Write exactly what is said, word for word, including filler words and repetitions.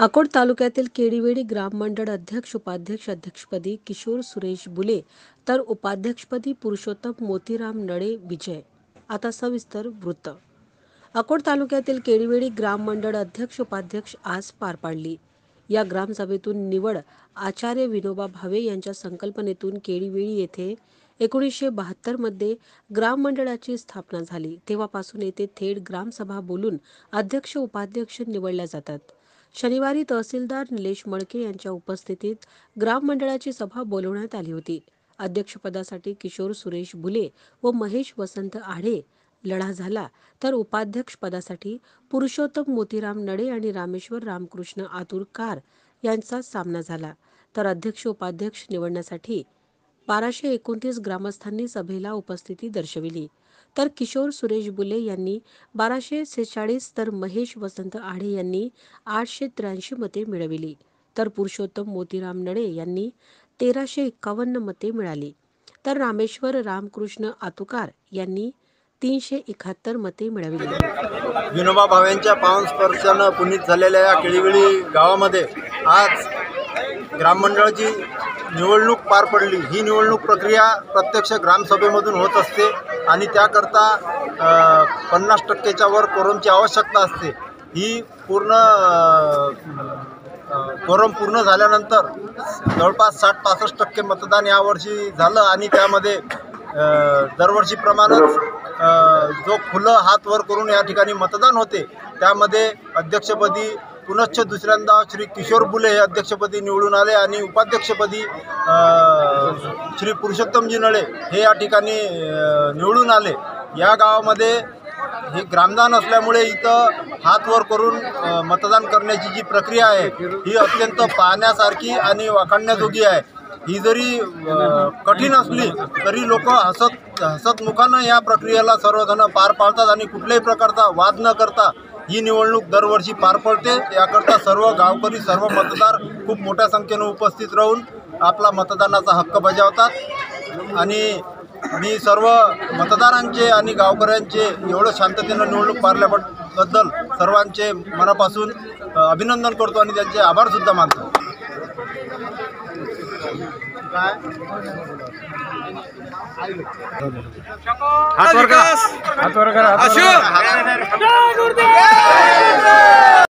अकोट तालुक्यातील केडिवेडी ग्राममंडळ अध्यक्ष उपाध्यक्ष अध्यक्षपदी किशोर सुरेश बुले तर उपाध्यक्षपदी पुरुषोत्तम मोतीराम नळे विजय। आता सविस्तर वृत्त। अकोट तालुक्यातील केडिवेडी ग्राममंडळ अध्यक्ष उपाध्यक्ष आज पार पाडली। या ग्रामसभेतून निवड आचार्य विनोबा भावे यांच्या संकल्पनेतून केडिवेडी येथे एकोणीसशे बहात्तर मध्ये ग्राममंडळाची स्थापना झाली। तेव्हापासून येथे थेट ग्रामसभा बोलून अध्यक्ष उपाध्यक्ष निवडल्या जातात। शनिवारी तहसीलदार निलेश मळके यांच्या उपस्थितीत ग्राममंडळाची सभा बोलवण्यात आली होती। अध्यक्षपदासाठी किशोर सुरेश बुले व महेश वसंत आढे लढा झाला, तर उपाध्यक्ष पदासाठी पुरुषोत्तम मोतीराम नळे आणि रामेश्वर रामकृष्ण आतुरकार यांचा सामना झाला। तर अध्यक्ष उपाध्यक्ष निवडण्यासाठी बाराशे एकोणतीस ग्रामस्थांनी सभेला उपस्थिती दर्शविली। तर किशोर सुरेश बुले यांनी बाराशे सेहेचाळीस तर महेश वसंत आढे यांनी आठशे त्र्याऐंशी मते मिळविली, तर पुरुषोत्तम मोतीराम नळे यांनी तेराशे एक्कावन्न मते मिळाली, तर रामेश्वर रामकृष्ण आतुकार यांनी तीनशे एकाहत्तर मते मिळविली। विनोबा भावेंच्या पावन स्पर्शानं पुनीत झालेल्या या केडिवेडी गावामध्ये आज ग्राममंडळाची निवडणूक पार पडली। ही निवडणूक प्रक्रिया प्रत्यक्ष ग्रामसभेमधून होत असते आणि त्याकरता पन्नास टक्केच्या वर कोरमची आवश्यकता असते। ही पूर्ण कोरम पूर्ण झाल्यानंतर जवळपास साठ पासष्ट टक्के मतदान यावर्षी झालं आणि त्यामध्ये दरवर्षीप्रमाणेच जो खुलं हात वर करून या ठिकाणी मतदान होते, त्यामध्ये अध्यक्षपदी पुनश्च दुसऱ्यांदा श्री किशोर बुले हे अध्यक्षपदी निवडून आले आणि उपाध्यक्षपदी श्री पुरुषोत्तमजी नळे हे या ठिकाणी निवडून आले। या गावामध्ये हे ग्रामदान असल्यामुळे इथं हात वर करून मतदान करण्याची जी प्रक्रिया आहे ही अत्यंत पाहण्यासारखी आणि वाखाणण्याजोगी आहे। ही जरी कठीण असली तरी लोक हसत हसतमुखानं या प्रक्रियेला सर्वजण पार पाडतात आणि कुठल्याही प्रकारचा वाद न करता ही निवडणूक दरवर्षी पार पडते। याकरता सर्व गावकरी सर्व मतदार खूप मोठ्या संख्येने उपस्थित राहून आपला मतदानाचा हक्क बजावतात आणि मी सर्व मतदारांचे आणि गावकऱ्यांचे एवढं शांततेनं निवडणूक पारल्याबद्दल सर्वांचे मनापासून अभिनंदन करतो आणि त्यांचे आभारसुद्धा मानतो। हात वर करा, हात वर करा, हात वर करा।